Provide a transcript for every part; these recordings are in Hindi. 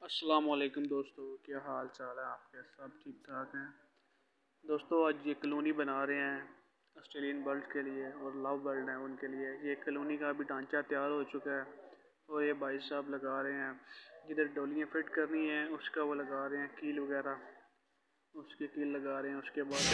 अस्सलाम वालेकुम दोस्तों, क्या हाल चाल है आपके? सब ठीक ठाक हैं दोस्तों। आज ये कॉलोनी बना रहे हैं ऑस्ट्रेलियन बर्ड के लिए और लव बर्ड हैं उनके लिए। ये कॉलोनी का अभी ढांचा तैयार हो चुका है और ये भाई साहब लगा रहे हैं। जिधर डोलियाँ फिट करनी है उसका वो लगा रहे हैं, कील वगैरह उसकी कील लगा रहे हैं। उसके बाद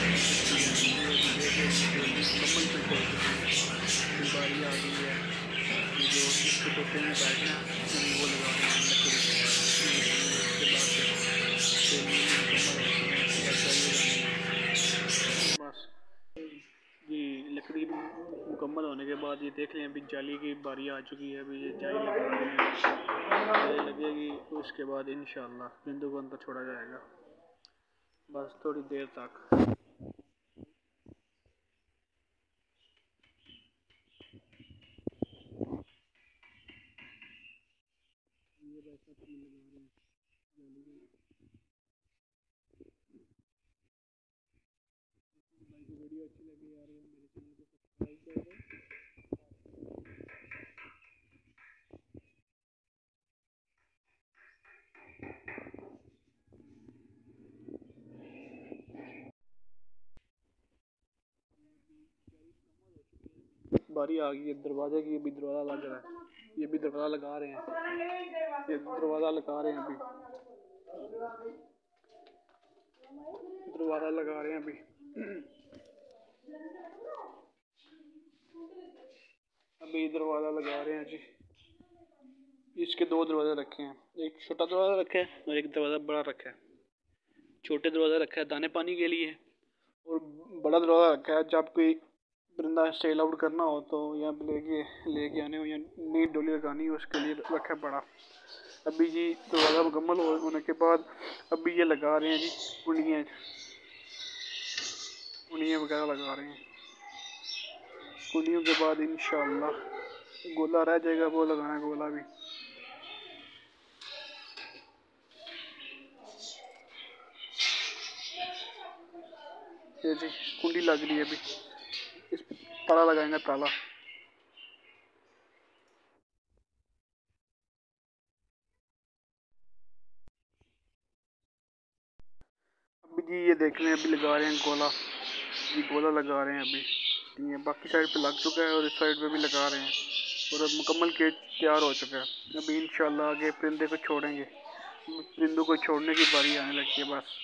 मुकम्मल फिट हो चुकी है। बारी आ गई है कि जो इसके टोटे में बैठना है वो लगा रहे हैं लकड़ी। उसके बाद फिर मुकम्मल हो चुके हैं। उसके बाद जाली लगानी है बस जी। लकड़ी मुकम्मल होने के बाद ये देख लें, अभी जाली की बारी आ चुकी है। अभी ये जाली लगा रहे हैं, जाली लगेगी तो उसके बाद इंशाल्लाह परिंदों को अंदर छोड़ा जाएगा। बस थोड़ी देर तक। ये वैसा तो लगा रहे हैं जाली की। भाई को वीडियो अच्छी लगी यार, मेरे चैनल को सब्सक्राइब कर दो। बारी आ गई है दरवाजे की, अभी दरवाज़ा लग रहा है। ये भी दरवाज़ा लगा रहे हैं, ये दरवाज़ा लगा रहे हैं, अभी दरवाज़ा लगा रहे हैं अभी। अभी दरवाज़ा लगा रहे हैं जी। इसके दो दरवाजे रखे हैं, एक छोटा दरवाज़ा रखा है और एक दरवाज़ा बड़ा रखा है। छोटे दरवाज़ा रखा है दाने पानी के लिए और बड़ा दरवाज़ा रखा है जब कोई परिंदा सेल आउट करना हो तो यहाँ पे लेके आने हो या नई डोली लगानी हो उसके लिए रखा है बड़ा। अभी जी दरवाज़ा मुकम्मल होने के बाद अभी ये लगा रहे हैं जी कुंडियाँ कुंडियाँ वगैरह लगा रहे हैं। कुंडियों के बाद इंशाल्लाह गोला रह जाएगा, वो लगाना है गोला भी। ये जी कुंडी लग रही है अभी, इस पे ताला लगाएंगे ताला। अभी जी ये देख रहे हैं, अभी लगा रहे हैं गोला। ये गोला लगा रहे हैं अभी। ये बाकी साइड पे लग चुका है और इस साइड पे भी लगा रहे हैं और अब मुकम्मल केज तैयार हो चुका है। अभी इंशाल्लाह आगे परिंदे को छोड़ेंगे, परिंदों को छोड़ने की बारी आने लगी है बस।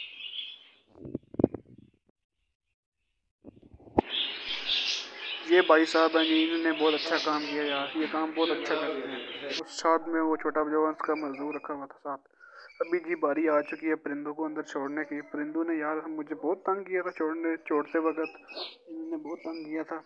ये भाई साहब हैं जी, इन्होंने बहुत अच्छा काम किया यार, ये काम बहुत अच्छा करते हैं। उस साथ में वो छोटा जवान का मजदूर रखा हुआ था साथ। अभी जी बारी आ चुकी है परिंदों को अंदर छोड़ने की। परिंदों ने यार मुझे बहुत तंग किया था छोड़ते वक्त, इन्होंने बहुत तंग किया था।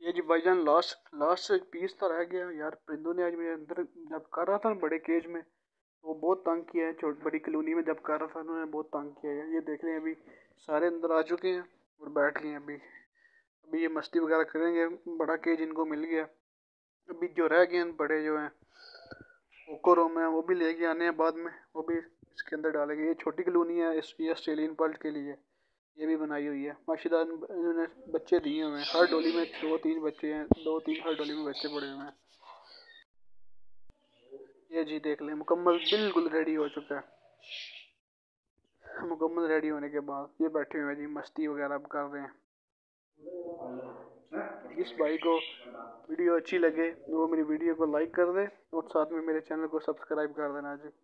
ये जी भाईजान लास्ट लास्ट पीस तो रह गया यार। परिंदों ने आज मेरे अंदर जब कर रहा था ना बड़े केज में, वो बहुत तंग किया है। छोटी बड़ी कॉलोनी में जब कर रहा था उन्होंने बहुत तंग किया है। ये देख लें अभी सारे अंदर आ चुके हैं और बैठ गए हैं। अभी अभी ये मस्ती वगैरह करेंगे। बड़ा केज इनको मिल गया। अभी जो रह गए हैं बड़े जो हैं ओको रूम है वो भी लेके आने हैं बाद में, वो भी इसके अंदर डालेंगे। ये छोटी कॉलोनी है, ये ऑस्ट्रेलियन पर्ल के लिए ये भी बनाई हुई है। माशाल्लाह इन्होंने बच्चे दिए हुए हैं। हर डोली में 2-3 बच्चे हैं, 2-3 हर डोली में बच्चे पड़े हुए हैं। ये जी देख लें मुकम्मल बिल्कुल रेडी हो चुका है। मुकम्मल रेडी होने के बाद ये बैठे हुए हैं जी मस्ती वगैरह कर रहे हैं। जिस भाई को वीडियो अच्छी लगे वो मेरी वीडियो को लाइक कर दे और साथ में मेरे चैनल को सब्सक्राइब कर देना जी।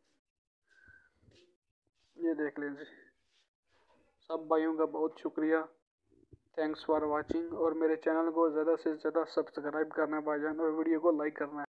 ये देख लें जी, सब भाइयों का बहुत शुक्रिया। Thanks for watching. और मेरे चैनल को ज़्यादा से ज़्यादा सब्सक्राइब करना भाईजान और वीडियो को लाइक करना है।